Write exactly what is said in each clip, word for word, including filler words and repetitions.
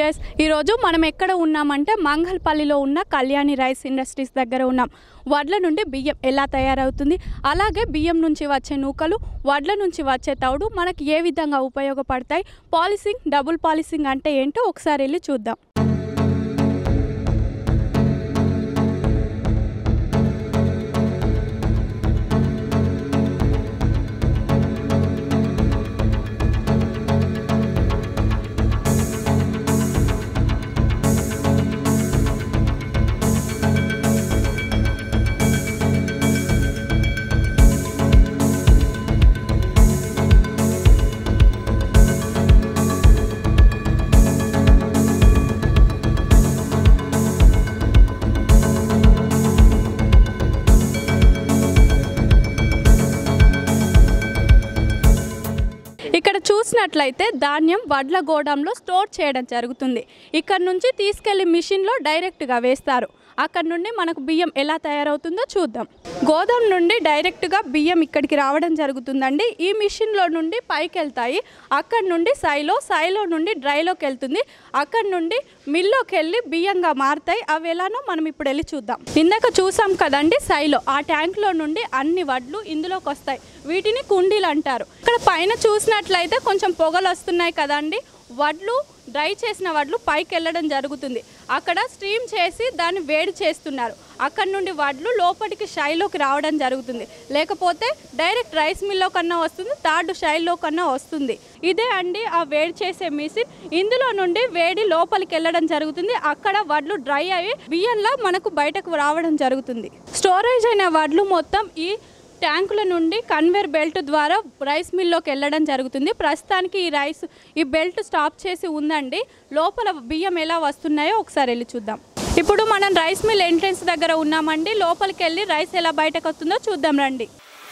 Viewers ఈ రోజు మనం ఎక్కడ ఉన్నామంటే మంగళపల్లిలో ఉన్న కళ్యాణి రైస్ ఇండస్ట్రీస్ దగ్గర ఉన్నాం. వడ్ల నుండి బియ్యం ఎలా తయారవుతుంది, అలాగే బియ్యం నుంచి వచ్చే నూకలు, వడ్ల నుంచి వచ్చే తౌడు మనకి ఏ విధంగా ఉపయోగపడతాయి, పాలిషింగ్ డబుల్ పాలిషింగ్ అంటే ఏంటో ఒకసారి వెళ్ళి చూద్దాం. ఇక్కడ చూసినట్లయితే ధాన్యం వడ్ల గోడంలో స్టోర్ చేయడం జరుగుతుంది. ఇక్కడ నుంచి తీసుకెళ్లి మిషన్లో డైరెక్ట్గా వేస్తారు. అక్కడ నుండి మనకు బియ్యం ఎలా తయారవుతుందో చూద్దాం. గోదాం నుండి డైరెక్ట్గా బియ్యం ఇక్కడికి రావడం జరుగుతుందండి. ఈ మిషన్లో నుండి పైకి వెళ్తాయి. అక్కడ నుండి సైలో సైలో నుండి డ్రైలోకి వెళ్తుంది. అక్కడ నుండి మిల్లోకి వెళ్ళి బియ్యంగా మారుతాయి. అవి ఎలానో మనం ఇప్పుడు వెళ్ళి చూద్దాం. ఇందాక చూసాం కదండి సైలో, ఆ ట్యాంక్లో నుండి అన్ని వడ్లు ఇందులోకి వస్తాయి. వీటిని కుండీలు అంటారు. ఇక్కడ పైన చూసినట్లయితే కొంచెం పొగలు వస్తున్నాయి కదండి. వడ్లు డ్రై చేసిన వడ్లు పైకి వెళ్ళడం జరుగుతుంది. అక్కడ స్టీమ్ చేసి దాన్ని వేడి చేస్తున్నారు. అక్కడ నుండి వడ్లు లోపలికి షైలోకి రావడం జరుగుతుంది. లేకపోతే డైరెక్ట్ రైస్ మిల్లో కన్నా వస్తుంది, థర్డ్ షైలో కన్నా వస్తుంది. ఇదే అండి ఆ వేడి చేసే మిషన్. ఇందులో నుండి వేడి లోపలికి వెళ్ళడం జరుగుతుంది. అక్కడ వడ్లు డ్రై అయ్యి బియ్యంలా మనకు బయటకు రావడం జరుగుతుంది. స్టోరేజ్ అయిన వడ్లు మొత్తం ఈ ట్యాంకుల నుండి కన్వేర్ బెల్ట్ ద్వారా రైస్ మిల్లోకి వెళ్ళడం జరుగుతుంది. ప్రస్తుతానికి ఈ రైస్ ఈ బెల్ట్ స్టాప్ చేసి ఉందండి. లోపల బియ్యం ఎలా వస్తున్నాయో ఒకసారి వెళ్ళి చూద్దాం. ఇప్పుడు మనం రైస్ మిల్ ఎంట్రన్స్ దగ్గర ఉన్నామండి. లోపలికి వెళ్ళి రైస్ ఎలా బయటకు వస్తుందో చూద్దాం రండి.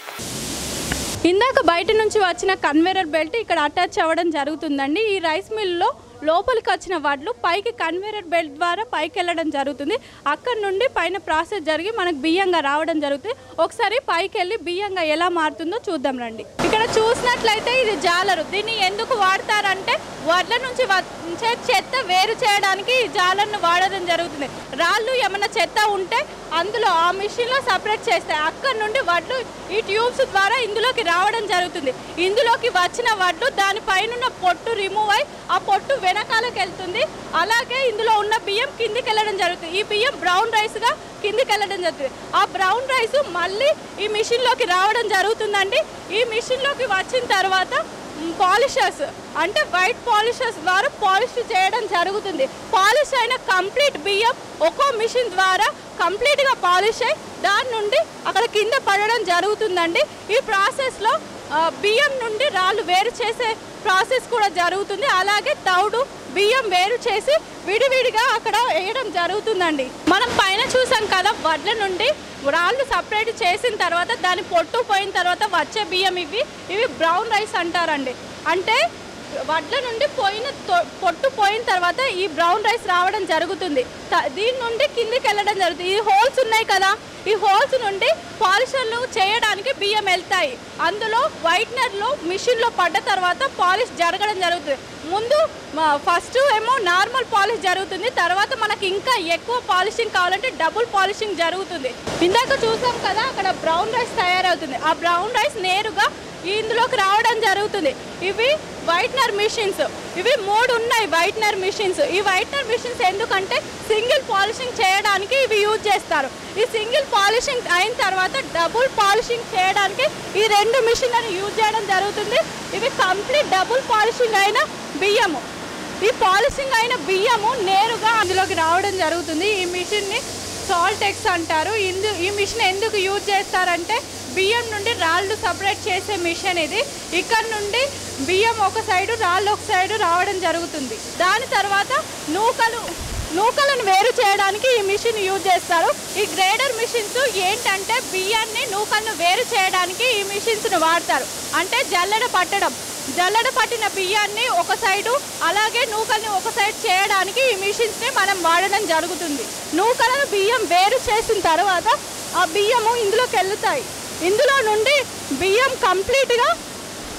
ఇందాక బయట నుంచి వచ్చిన కన్వేయర్ బెల్ట్ ఇక్కడ అటాచ్ అవ్వడం జరుగుతుందండి. ఈ రైస్ మిల్లో లోపలికి వచ్చిన వడ్లు పైకి కన్వేయర్ బెల్ట్ ద్వారా పైకి వెళ్ళడం జరుగుతుంది. అక్కడ నుండి పైన ప్రాసెస్ జరిగి మనకు బియ్యంగా రావడం జరుగుతుంది. ఒకసారి పైకి వెళ్ళి బియ్యంగా ఎలా మారుతుందో చూద్దాం రండి. ఇక్కడ చూసినట్లయితే ఇది జాలరు. దీన్ని ఎందుకు వాడతారంటే వడ్ల నుంచి వచ్చే చెత్త వేరు చేయడానికి ఈ జాలర్ను వాడడం జరుగుతుంది. రాళ్ళు ఏమైనా చెత్త ఉంటే అందులో ఆ మిషన్లో సపరేట్ చేస్తాయి. అక్కడ నుండి వడ్లు ఈ ట్యూబ్స్ ద్వారా ఇందులోకి రావడం జరుగుతుంది. ఇందులోకి వచ్చిన వడ్లు దానిపైన పొట్టు రిమూవ్ అయి ఆ పొట్టు వెనకాలకు వెళ్తుంది. అలాగే ఇందులో ఉన్న బియ్యం కిందికి వెళ్ళడం జరుగుతుంది. ఈ బియ్యం బ్రౌన్ రైస్గా కిందికి వెళ్ళడం జరుగుతుంది. ఆ బ్రౌన్ రైస్ మళ్ళీ ఈ మిషన్లోకి రావడం జరుగుతుందండి. ఈ మిషన్లోకి వచ్చిన తర్వాత పాలిషర్స్ అంటే వైట్ పాలిషర్స్ ద్వారా పాలిష్ చేయడం జరుగుతుంది. పాలిష్ అయిన కంప్లీట్ బియ్యం ఒక్కో మిషన్ ద్వారా కంప్లీట్గా పాలిష్ అయ్యి దాని నుండి అక్కడ కింద పడడం జరుగుతుందండి. ఈ ప్రాసెస్లో బియ్యం నుండి రాళ్ళు వేరు చేసే ప్రాసెస్ కూడా జరుగుతుంది. అలాగే తౌడు బియ్యం వేరు చేసి విడివిడిగా అక్కడ వేయడం జరుగుతుందండి. మనం పైన చూసాం కదా వడ్ల నుండి రాళ్ళు సపరేట్ చేసిన తర్వాత దాని పొట్టు పోయిన తర్వాత వచ్చే బియ్యం ఇవి ఇవి బ్రౌన్ రైస్ అంటారండి. అంటే వడ్ల నుండి పోయిన పొట్టు పోయిన తర్వాత ఈ బ్రౌన్ రైస్ రావడం జరుగుతుంది. దీని నుండి కిందికి వెళ్ళడం జరుగుతుంది. ఈ హోల్స్ ఉన్నాయి కదా, ఈ హోల్స్ నుండి పాలిషర్లు చేయడానికి బియ్యం వెళ్తాయి. అందులో వైట్నర్లో మిషన్లో పడ్డ తర్వాత పాలిష్ జరగడం జరుగుతుంది. ముందు ఫస్ట్ ఏమో నార్మల్ పాలిష్ జరుగుతుంది. తర్వాత మనకి ఇంకా ఎక్కువ పాలిషింగ్ కావాలంటే డబుల్ పాలిషింగ్ జరుగుతుంది. ఇందాక చూసాం కదా అక్కడ బ్రౌన్ రైస్ తయారవుతుంది. ఆ బ్రౌన్ రైస్ నేరుగా ఇందులోకి రావడం జరుగుతుంది. ఇవి వైట్నర్ మిషన్స్. ఇవి మూడు ఉన్నాయి వైట్నర్ మిషన్స్. ఈ వైట్నర్ మిషన్స్ ఎందుకంటే సింగిల్ పాలిషింగ్ చేయడానికి ఇవి యూజ్ చేస్తారు. ఈ సింగిల్ పాలిషింగ్ అయిన తర్వాత డబుల్ పాలిషింగ్ చేయడానికి ఈ రెండు మిషన్లను యూజ్ చేయడం జరుగుతుంది. ఇవి కంప్లీట్ డబుల్ పాలిషింగ్ అయిన బియ్యము. ఈ పాలిషింగ్ అయిన బియ్యము నేరుగా అందులోకి రావడం జరుగుతుంది. ఈ మిషన్ని సాల్ట్ ఎక్స్ అంటారు. ఇందు ఈ మిషన్ ఎందుకు యూజ్ చేస్తారంటే బియ్యం నుండి రాళ్ళు సపరేట్ చేసే మిషన్ ఇది. ఇక్కడ నుండి బియ్యం ఒక సైడు రాళ్ళు ఒక సైడు రావడం జరుగుతుంది. దాని తర్వాత నూకలు నూకలను వేరు చేయడానికి ఈ మిషన్ యూజ్ చేస్తారు. ఈ గ్రేడర్ మిషన్స్ ఏంటంటే బియ్యాన్ని నూకలను వేరు చేయడానికి ఈ మిషన్స్ను వాడతారు. అంటే జల్లెడ పట్టడం జల్లెడ పట్టిన బియ్యాన్ని ఒక సైడు అలాగే నూకల్ని ఒక సైడ్ చేయడానికి ఈ మిషన్స్ని మనం వాడడం జరుగుతుంది. నూకలను బియ్యం వేరు చేసిన తర్వాత ఆ బియ్యము ఇందులోకి వెళ్తాయి. ఇందులో నుండి బియ్యం కంప్లీట్గా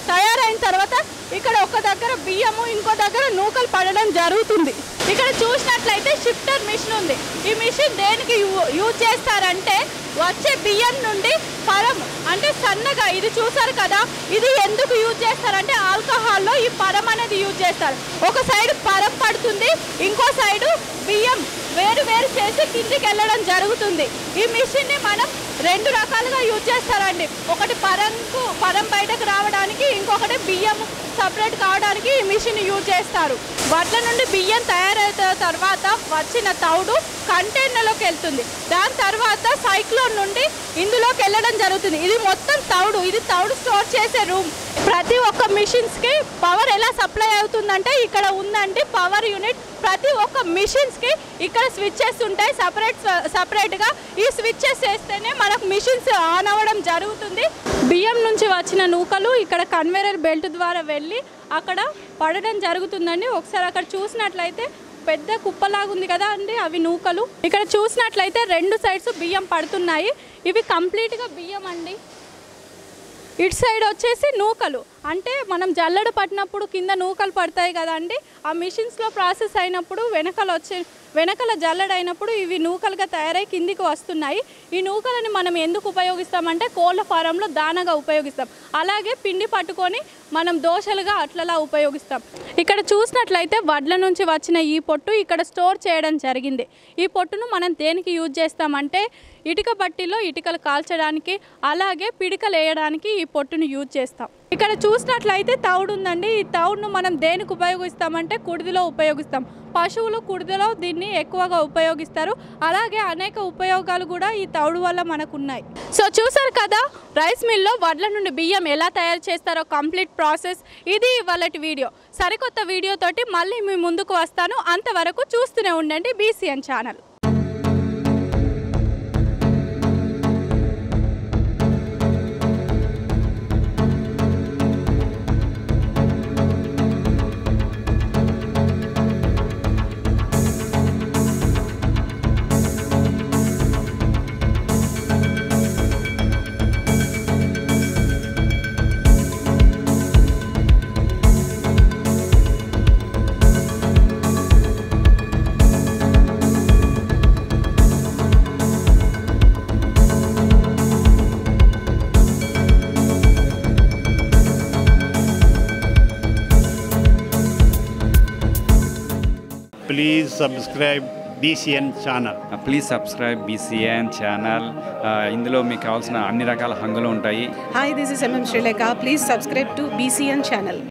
తయారైన తర్వాత ఇక్కడ ఒక దగ్గర బియ్యము ఇంకో దగ్గర నూకలు పడడం జరుగుతుంది. ఇక్కడ చూసినట్లయితే షిఫ్టర్ మిషన్ ఉంది. ఈ మిషన్ దేనికి యూజ్ చేస్తారంటే వచ్చే బియ్యం నుండి పరం అంటే సన్నగా ఇది చూసారు కదా, ఇది ఎందుకు యూజ్ చేస్తారంటే ఆల్కహాల్లో ఈ పరం అనేది యూజ్ చేస్తారు. ఒక సైడ్ పరం పడుతుంది, ఇంకో సైడు బియ్యం వేరు వేరు చేసి కిందికి వెళ్ళడం జరుగుతుంది. ఈ మిషన్ని మనం రెండు రకాలుగా యూజ్ చేస్తారండి. ఒకటి పరంకు పరం బయటకు రావడానికి, ఇంకొకటి బియ్యం సపరేట్ కావడానికి ఈ మిషన్ యూజ్ చేస్తారు. వడ్ల నుండి బియ్యం తయారైన తర్వాత వచ్చిన తౌడు కంటైనర్లోకి వెళ్తుంది. దాని తర్వాత సైక్లోన్ నుండి ఇందులోకి వెళ్ళడం జరుగుతుంది. ఇది మొత్తం తౌడు, ఇది తౌడు స్టోర్ చేసే రూమ్. ప్రతి ఒక్క మిషన్స్కి పవర్ ఎలా సప్లై అవుతుందంటే ఇక్కడ ఉందండి పవర్ యూనిట్. ప్రతి ఒక్క మిషన్స్కి ఇక్కడ స్విచ్చెస్ ఉంటాయి సపరేట్ సపరేట్గా. ఈ స్విచ్చెస్ వేస్తేనే మనకు మిషన్స్ ఆన్ అవ్వడం జరుగుతుంది. బియ్యం నుంచి వచ్చిన నూకలు ఇక్కడ కన్వేయర్ బెల్ట్ ద్వారా వెళ్ళి అక్కడ పడడం జరుగుతుందండి. ఒకసారి అక్కడ చూసినట్లయితే పెద్ద కుప్పలాగుంది కదా అండి, అవి నూకలు. ఇక్కడ చూసినట్లయితే రెండు సైడ్స్ బియ్యం పడుతున్నాయి. ఇవి కంప్లీట్గా బియ్యం అండి. ఇటు సైడ్ వచ్చేసి నూకలు, అంటే మనం జల్లెడ పట్టినప్పుడు కింద నూకలు పడతాయి కదా అండి, ఆ మిషన్స్లో ప్రాసెస్ అయినప్పుడు వెనకలు వచ్చే వెనకల జల్లెడ అయినప్పుడు ఇవి నూకలుగా తయారై కిందికి వస్తున్నాయి. ఈ నూకలని మనం ఎందుకు ఉపయోగిస్తామంటే కోళ్ళ ఫారంలో దానగా ఉపయోగిస్తాం. అలాగే పిండి పట్టుకొని మనం దోశలుగా అట్లలా ఉపయోగిస్తాం. ఇక్కడ చూసినట్లయితే వడ్ల నుంచి వచ్చిన ఈ పొట్టు ఇక్కడ స్టోర్ చేయడం జరిగింది. ఈ పొట్టును మనం దేనికి యూజ్ చేస్తామంటే ఇటుక బట్టిలో ఇటుకలు కాల్చడానికి, అలాగే పిడికలు వేయడానికి ఈ పొట్టును యూజ్ చేస్తాం. ఇక్కడ చూసినట్లయితే తౌడు ఉందండి. ఈ తౌడును మనం దేనికి ఉపయోగిస్తామంటే కుడిదిలో ఉపయోగిస్తాం. పశువులు కుడిదిలో దీన్ని ఎక్కువగా ఉపయోగిస్తారు. అలాగే అనేక ఉపయోగాలు కూడా ఈ తౌడు వల్ల మనకు ఉన్నాయి. సో చూసారు కదా రైస్ మిల్లో వడ్ల నుండి బియ్యం ఎలా తయారు చేస్తారో కంప్లీట్ ప్రాసెస్. ఇది ఇవాళటి వీడియో. సరికొత్త వీడియోతోటి మళ్ళీ మీ ముందుకు వస్తాను. అంతవరకు చూస్తూనే ఉండండి BCN channel. Please subscribe B C N channel. Please subscribe B C N channel. ఇందులో మీకు కావాల్సిన అన్ని రకాల హంగులు ఉంటాయి. Hi, this is M M Sri Lanka. Please subscribe to B C N channel.